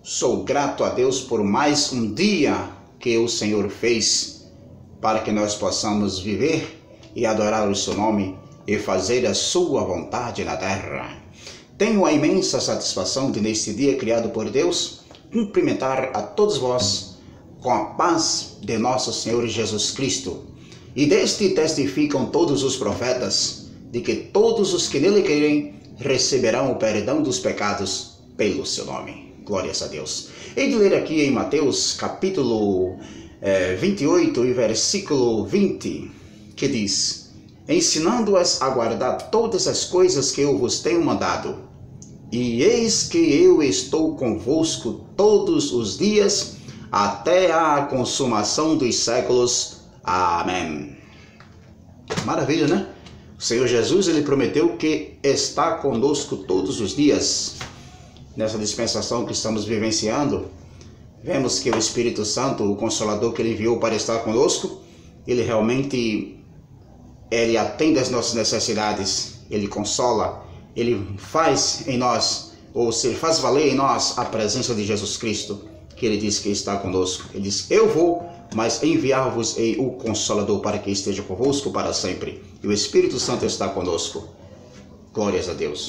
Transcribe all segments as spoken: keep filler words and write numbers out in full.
Sou grato a Deus por mais um dia que o Senhor fez para que nós possamos viver e adorar o seu nome e fazer a sua vontade na terra. Tenho a imensa satisfação de, neste dia criado por Deus, cumprimentar a todos vós com a paz de nosso Senhor Jesus Cristo. E deste testificam todos os profetas, de que todos os que nele crerem receberão o perdão dos pecados pelo seu nome. Glórias a Deus. Hei de ler aqui em Mateus capítulo eh, vinte e oito e versículo vinte, que diz: ensinando-as a guardar todas as coisas que eu vos tenho mandado. E eis que eu estou convosco todos os dias, até a consumação dos séculos. Amém. Maravilha, né? O Senhor Jesus, ele prometeu que está conosco todos os dias. Nessa dispensação que estamos vivenciando, vemos que o Espírito Santo, o Consolador que ele enviou para estar conosco, ele realmente ele atende às nossas necessidades, ele consola, ele faz em nós, ou se faz valer em nós a presença de Jesus Cristo, que ele diz que está conosco. Ele diz: eu vou, mas enviar-vos-ei o Consolador para que esteja convosco para sempre. E o Espírito Santo está conosco. Glórias a Deus.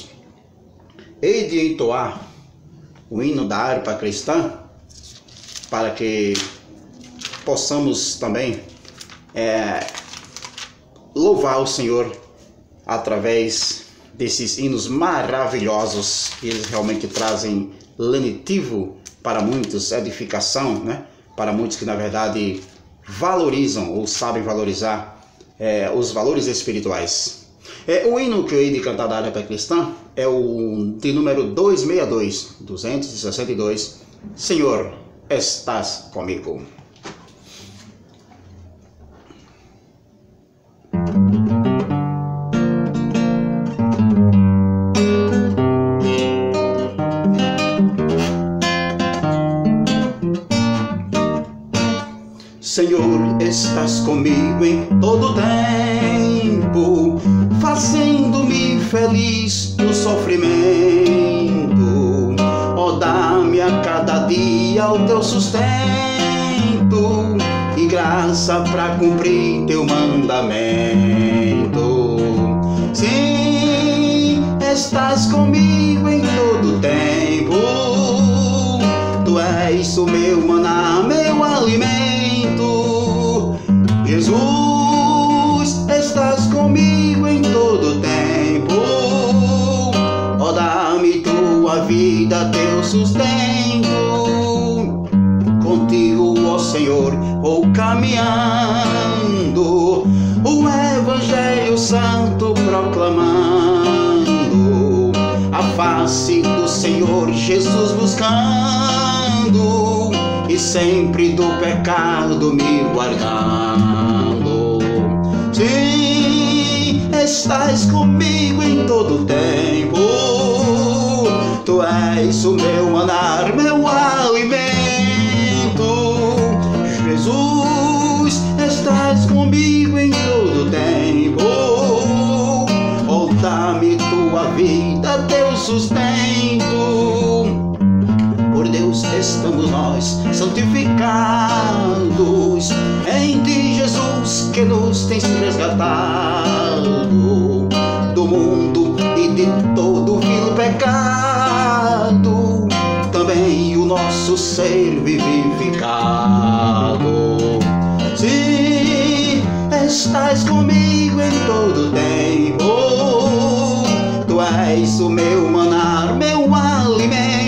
Hei de entoar o hino da harpa cristã para que possamos também é, louvar o Senhor através desses hinos maravilhosos que eles realmente trazem lenitivo para muitos, edificação, né? Para muitos que na verdade valorizam ou sabem valorizar é, os valores espirituais. É, o hino que eu hei de cantar da harpa cristã é o de número duzentos e sessenta e dois, duzentos e sessenta e dois, Senhor, estás comigo. Senhor, estás comigo em todo tempo, fazendo-me feliz no sofrimento. Ó, dá-me a cada dia o teu sustento e graça para cumprir teu mandamento. Sim, estás comigo em todo tempo, tu és o meu maná, meu alimento. Jesus, estás comigo em todo tempo, ó, dá-me tua vida, teu sustento. Contigo, ó Senhor, vou caminhando, o Evangelho Santo proclamando, a face do Senhor Jesus buscando, e sempre do pecado me guardando. Sim, estás comigo em todo tempo, tu és o meu maná, meu alimento. Jesus, estás comigo em todo tempo, oh, dá-me tua vida, teu sustento. Por Deus estamos nós santificados, em ti, Jesus, que nos tens resgatado do mundo e de todo vil pecado, também o nosso ser vivificado. Sim, estás comigo em todo tempo, tu és o meu maná, meu alimento.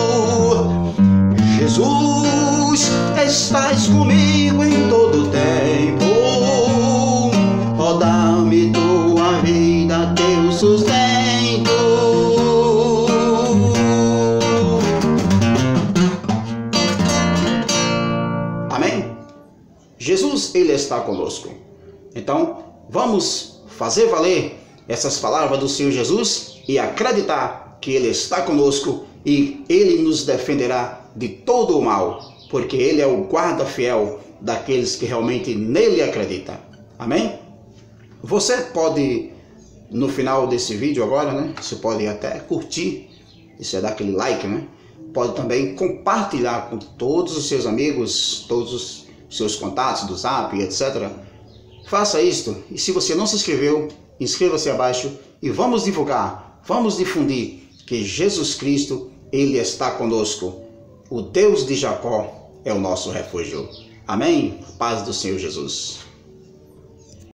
Jesus, estás comigo em todo tempo, ó, dá-me tua vida, teu sustento. Amém? Jesus, ele está conosco. Então, vamos fazer valer essas palavras do Senhor Jesus e acreditar que ele está conosco e ele nos defenderá de todo o mal, porque ele é o guarda fiel daqueles que realmente nele acreditam. Amém? Você pode, no final desse vídeo agora, né? Você pode até curtir, e você dá aquele like, né? pode também compartilhar com todos os seus amigos, todos os seus contatos do Zap, etcétera. Faça isto. E se você não se inscreveu, inscreva-se abaixo e vamos divulgar, vamos difundir que Jesus Cristo, Ele está conosco. O Deus de Jacó é o nosso refúgio. Amém? Paz do Senhor Jesus.